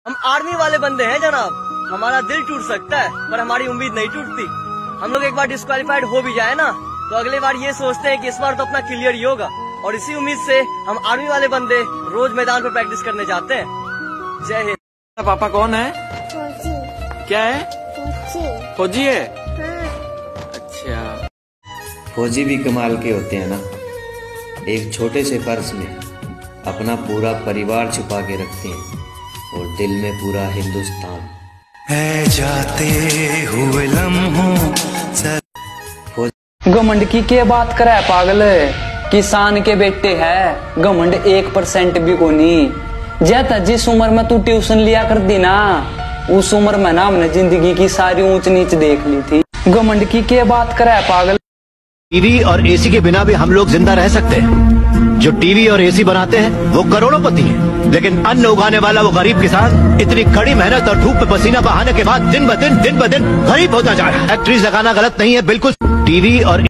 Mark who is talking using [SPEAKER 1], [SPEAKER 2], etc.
[SPEAKER 1] हम आर्मी वाले बंदे हैं जनाब। हमारा दिल टूट सकता है पर हमारी उम्मीद नहीं टूटती। हम लोग एक बार डिस्क्वालीफाइड हो भी जाए ना तो अगली बार ये सोचते हैं कि इस बार तो अपना क्लियर ही होगा, और इसी उम्मीद से हम आर्मी वाले बंदे रोज मैदान पर प्रैक्टिस करने जाते हैं। जय हिंद।
[SPEAKER 2] पापा कौन है?
[SPEAKER 3] फौजी।
[SPEAKER 2] क्या है? फौजी है?
[SPEAKER 3] हाँ।
[SPEAKER 2] अच्छा।
[SPEAKER 4] फौजी भी कमाल के होते हैं ना, एक छोटे से पर्स में अपना पूरा परिवार छुपा के रखते हैं और दिल में पूरा हिंदुस्तान
[SPEAKER 5] है जाते हुए लम्हों।
[SPEAKER 6] घमंड की क्या बात करे पागल, किसान के बेटे है, घमंड 1% भी को नहीं। जैता जिस उम्र में तू ट्यूशन लिया कर दी ना, उस उम्र में ना हमने जिंदगी की सारी ऊंच नीच देख ली थी। घमंड की क्या बात करे पागल।
[SPEAKER 7] टीवी और एसी के बिना भी हम लोग जिंदा रह सकते हैं। जो टीवी और एसी बनाते हैं वो करोड़ोंपति हैं, लेकिन अन्न उगाने वाला वो गरीब किसान इतनी कड़ी मेहनत और धूप में पसीना बहाने के बाद दिन ब दिन गरीब होता जा रहा है। फैक्ट्रीज लगाना गलत नहीं है, बिल्कुल। टीवी और